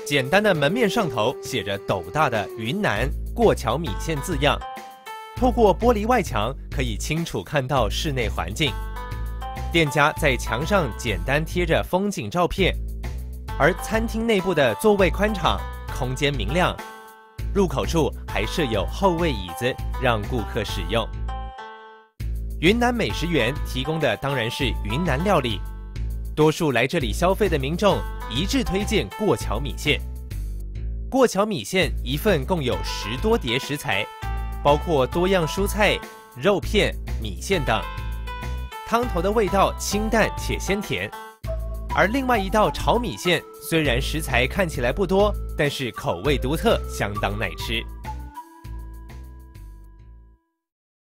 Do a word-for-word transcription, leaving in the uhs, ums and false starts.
简单的门面上头写着斗大的“云南过桥米线”字样，透过玻璃外墙可以清楚看到室内环境。店家在墙上简单贴着风景照片，而餐厅内部的座位宽敞，空间明亮，入口处还设有后位椅子让顾客使用。云南美食园提供的当然是云南料理，多数来这里消费的民众一致推荐过桥米线。过桥米线一份共有十多碟食材，包括多样蔬菜、肉片、米线等。汤头的味道清淡且鲜甜。而另外一道炒米线，虽然食材看起来不多，但是口味独特，相当耐吃。